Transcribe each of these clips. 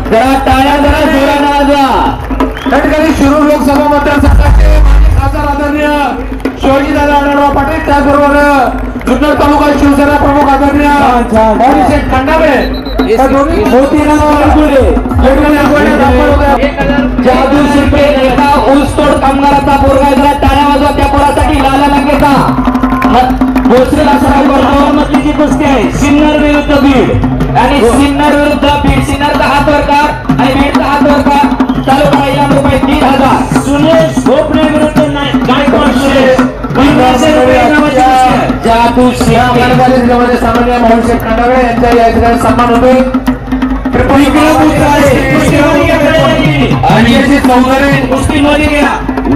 जरा टाळ्या जरा जोराने वाजवा। त्या ठिकाणी शिरूर लोकसभा मतदारसंघाचे माजी खासदार आदरणीय शिवाजीदादा आढळराव पाटील, त्याचबरोबर जुन्नर तालुका शिवसेना प्रमुख आदरणीय माऊलीशेठ खंडागळे, जादू शिल्पे एका ऊसतोड कामगाराचा पोरगा, जरा टाळ्या वाजवा त्या पोरासाठी। लाला लागेचा भोसरीला सराव करतो, मतीची कुस्ती आहे सिन्नर विरुद्ध बीड आणि सिन्नर विरुद्ध बीड। सिन्नरचा हात वर काढ आणि बीडचा हात वर काढ। चालू करा रुपये 3000। सुनेश भोपणे विरुद्ध गायकवाड जादू शिल्पे सामान्य माऊलीशेठ खंडागळे यांचा या ठिकाणी सन्मान होतोय। आणि याची चौधरी कुस्ती मध्ये घ्या।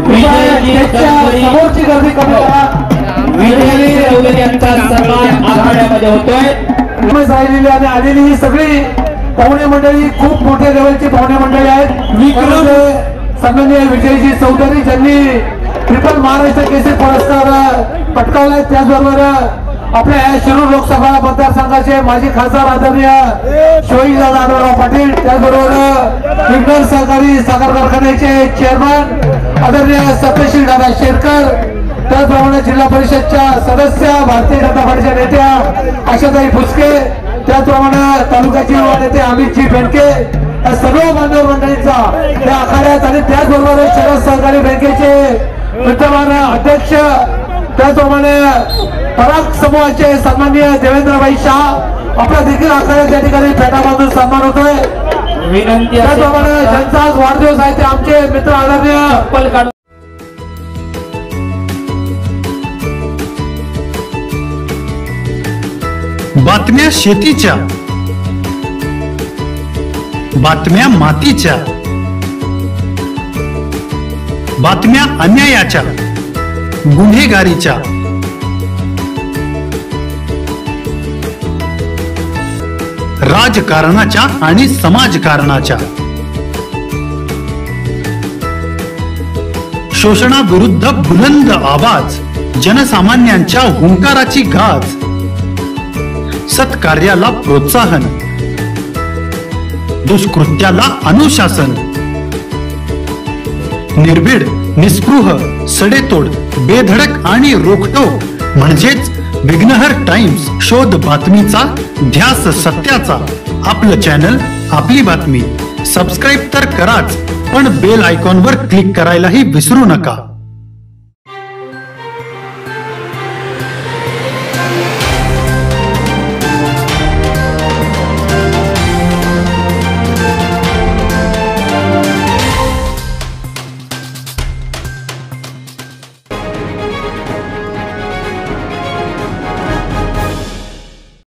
समोरची गर्दी कमी करा। विजयी यांचा सन्मान आखाड्यामध्ये होतोय। राहिलेली आणि आलेली ही सगळी पाहुणे मंडळी खूप मोठ्या लेवलची पाहुणे मंडळी आहेत। विक्रम सन्माननीय विजयजी चौधरी ज्यांनी ट्रिपल महाराष्ट्र केसरी पुरस्कार पटकावलाय, त्याचबरोबर आपल्या शिरूर लोकसभा मतदारसंघाचे माजी खासदार आदरणीय शिवाजीदादा आढळराव पाटील, त्याचबरोबर विघ्नर सहकारी साखर कारखान्याचे चेअरमन आदरणीय सत्यशील दादा शेरकर, त्याचप्रमाणे जिल्हा परिषदच्या सदस्य, भारतीय जनता पार्टीच्या नेत्या आशाताई फुसके, त्याचप्रमाणे तालुक्याचे युवा नेते अमितजी बेनके, या सर्व बांधव मंडळींचा या आखाड्यात आणि त्याचबरोबर शरद सहकारी बँकेचे विद्यमान अध्यक्ष, त्याचप्रमाणे पराग समूहाचे सन्माननीय देवेंद्रभाई शाह आपल्या देखील आखाड्यात त्या ठिकाणी फेटा बांधून सन्मान होतोय। विनंती त्याचप्रमाणे ज्यांचा आज वाढदिवस आहे ते आमचे मित्र आदरणीय बातम्या शेतीच्या, बातम्या मातीच्या, बातम्या अन्यायाच्या, गुन्हेगारीच्या, राजकारणाच्या आणि समाजकारणाच्या, शोषणाविरुद्ध बुलंद आवाज, जनसामान्यांच्या हुंकाराची गाज, सत्कार्याला प्रोत्साहन, दुष्कृत्याला अनुशासन, निर्भीड, निस्पृह, सडेतोड, बेधडक आणि रोखटोक म्हणजेच विघ्नहर टाइम्स, शोध बातमीचा, ध्यास सत्याचा। आपलं चॅनल, आपली बातमी। सबस्क्राईब तर कराच, पण बेल आयकॉनवर क्लिक करायलाही विसरू नका।